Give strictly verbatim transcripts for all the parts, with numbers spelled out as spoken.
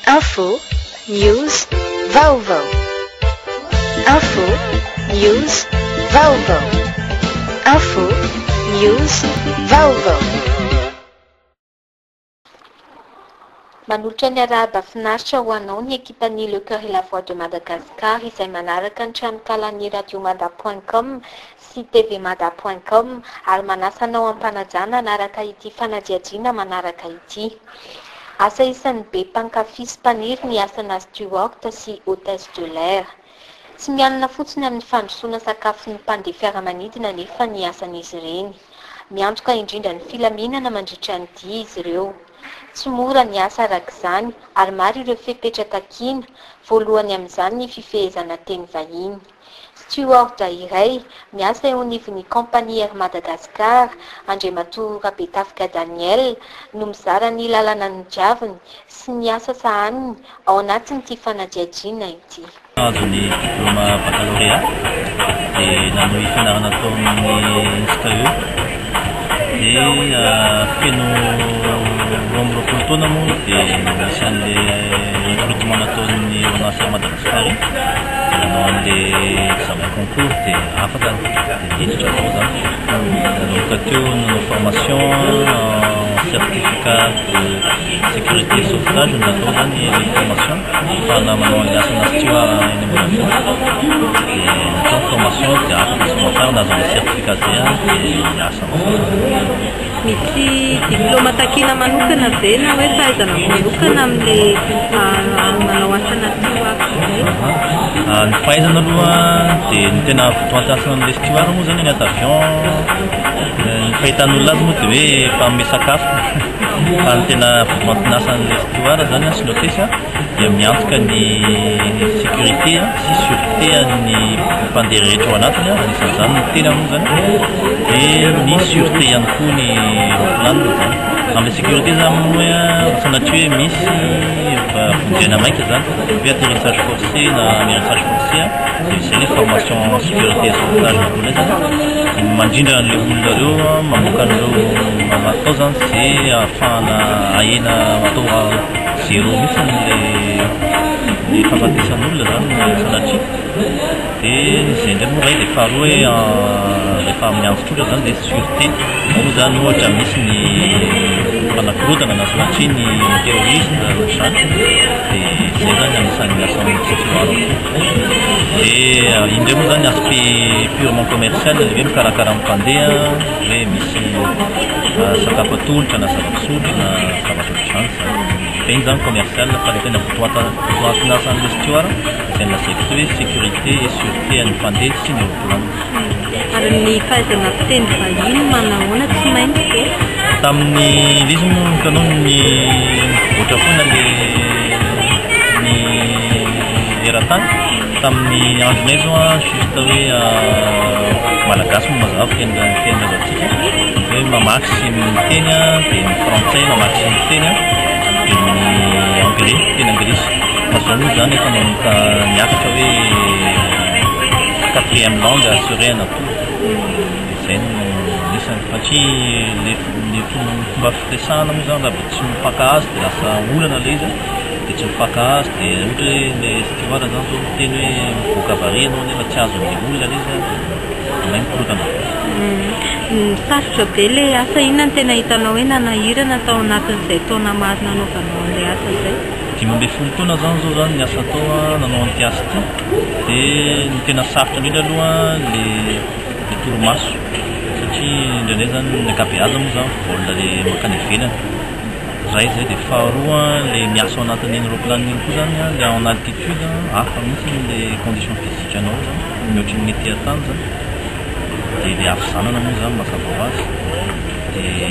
Info, news, vaovao. Info, news, vaovao. Info, news, vaovao. Manolotra ny arahaba finaritra ho anao ny ekipan'ny Le Cœur et la Voix de Madagascar izay manaraka ny tranokala-ny radio mada point com sy tv mada point com ary manasanao ampanajana anaraka ity fanadiadiana manaraka ity. Asa isan'ny be mpankafy sy mpaniry ny asana steward sy hôtesse de l'air. Tsy mianana fotsiny amin'ny fandrosoana sakafo ny mpandeha fiaramanidina nefa ny asan'izy ireny. Miantoka indrindra ny filaminana mandritra ny dia izy ireo. Tsy mora ny asa arak'izany ary maro ireo fepetra-takiana, voalohany amin'izany ny fifehezana teny vahiny. Steward iray miasa eo anivon'ny compagnie Air Madagascar, Andriamatoa Rabetafika Daniel no mizara ny lalana ny diaviny sy ny asa sahaniny ao anatin'ity fanadiadiana ity. Azony diplôma baccalauréat dia nanao ifianarana tao amin'ny S K E dia feno roa amby roapolo taona moa dia misy an'ilay recrutement nataon'ny orinasa Madagascar nanao an'ilay examen concours dia afaka dia hiditra tao zany. Nanomboka teo nanao formation en certificat de sécurité et sauvetage natao zany ilay formation ahafahana manao an'ilay asana steward eny ambony dia natao formation dia afaka sy moafary nahazo an'ilay certificat zay dia miasa misy diplôma takina manokana ve na hoe fahaizana manokana amin'ilay manao asana steward? Ny fahaizana aloha dia ny tena votoantasana an'ilay steward moa zany agnaty avion. Ny fahitan'olona azy moa dia hoe mpagnome sakafo fa ny tena votoantinasa an'ilay steward zany sy l'hôtesse dia miantoka ny sécurité sy sûreté an'ny mpandeha rehetra ao anatiny, anisan'izany ny tena moa zany dia ny sûreté ihany koa ny roplanina zany. Amin'ny sécurité zany moa sanatria hoe misy vonjena maika zany hoe atterrissage forcé na amérissage forcé dia izay ilay formation sécurité et sauvetage natao zany mandrindra an'ilay olona ireo mamoaka an'ireo atao zany zay ahafahana ahena atao zéro mihitsy ny fahafatesan'olona zany sanatria dia izay ndray moa ray dia faharoa hoe rehefa miantotra olona zany dia sûreté moa zany ohatra misy ny manakorotana na sanatria ny terrorisme zany dia izay zany anisan'ny asan'ny steward. Dia indray moa zany aspect purement commercial hoe mikarakara mpandeha hoe misy sakafo atolotra na zava-pisotro na zavatra ohatr'izany dia iny zany commercial fa le tena votoantinasa an'ilay steward izay nasaiko hoe sécurité et sûreté an'ny mpandeha sy ny roplanina. Ary ny fahaizana fiteny vahiny manahoana tsy maintsy ve? Tamin'ny izy moa hitanao ny ohatra foana le ny eran-tany tamin'ny andronay zao a juste hoe malagasy moa mazava fiteny fiteny azatsika hoe mamaky sy miteny dia ny frantsay mamaky sy miteny dia ny anglais teny anglisy fa zao moa zany efa manomboka miakatra hoe quatrième langue assuréna koa izay no isany satria le fomba fitesahana moa zany raha tsy mifakahazo dia lasa olana le izy dia tsy mifakahazo dia ohatra hoe le steward zany zao miteny hoe mivoaka vary anao nefa tsy azo ny olona le izy mahay mikorotana. Sarotra be ilay asa inona ny tena hitanao hoe nanahirana tao anatin'izay taona maro nanaovanao an'ilay asa izay? Dimy ambin'ny folo taona zany zao zany ny asa tao nanao an'ity asa ity dia ny tena sarotra indrindra aloha le le torimaso satria indraindray zany ny ankabeazany moa zany volona le makany ivelany zay zay dia faharoa le miasa ao anatin'iny roplanina iny koa zany le en altitude hafa mihitsy le condition physique anao zany mihoatra ny mety atany zany dia le afisanana moa zany mazava ho azy dia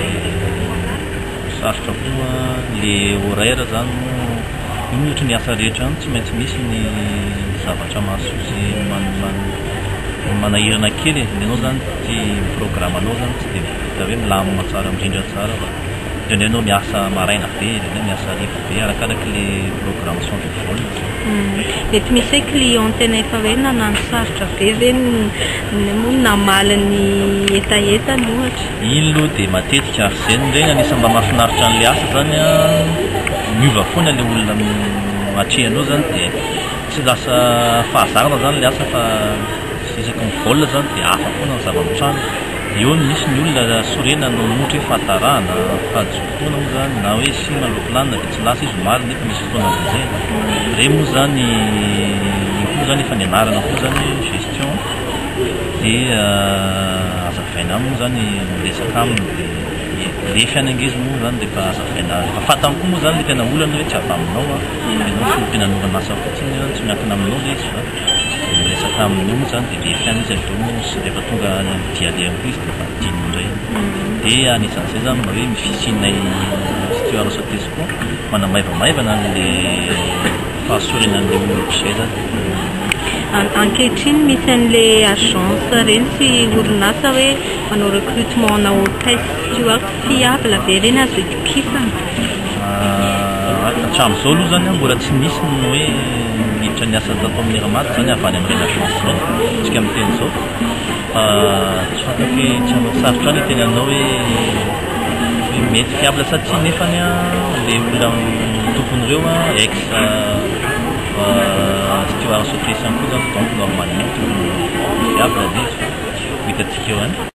sarotra koa le horaire zany io ohatra ny asa rehetra any tsy maintsy misy ny zavatra mahasoa sy manahirana kely ianao zany ty programme anao zany tsy dia vita hoe milamina tsara mirindra tsara fa indraindray anao miasa maraina be indraindray miasa hariva be arakaraka le programmation de vol. Mety misy hoe client tena efa hoe nanano sarotra be ve moa namaly ny etaetany ohatra? Iny aloha dia matetika ary izay indray anisany mba mahafinaritra an'ilay asa zany miova foana le olona atrehanao zany dia tsy lasa fahazarana zany le asa fa isaky ny volina zany dia hafa foana ny zava-mitrano. Eo misy ny olona sorena no motra hoe fahatarahana fahajofoana moa zany na hoe sy maloko lanina dia tsy lasa izy omaly nefa misy fotoana vonjena. Ireny moa zany koa zany efa nianarana koa zany gestion dia azavaina moa zany miresaka aminy dia le fianangezy moa zany dia efa azavaina efa fatany koa moa zany le tena olana hoe tsy avy aminao a ianao sy mpianan'olana asa fotsiny zany tsy miankina aminao le izy fa miresaka aminao moa zany dia le fiana izy aveo sy rehefa tonga dialeako izy dia efa dino indray dia anisan'izay zany mba hoe mifisinay steward hôtesse koa manamaivamaivana an'le fahasorenan'le olona zay zany. Ankehitriny misy an'le agence reny sy orinasa hoe manao recrutement na hôtesse steward fiable be reny azo itokisana. Hatramin'izao aloha zany mbola tsy nisy ny hoe miditra ny asa tato amin'ny ramaty zany avy any amin'ireny agence reny tsika amin'ny teny izao fa tsy fantako hoe tsy sarotra ny teny anao hoe mety fiable satria nefa ny le olona tompon'ireo ex steward hôtesse ihany koa zany donc normalement fiable le izy fa hitantsika eo any.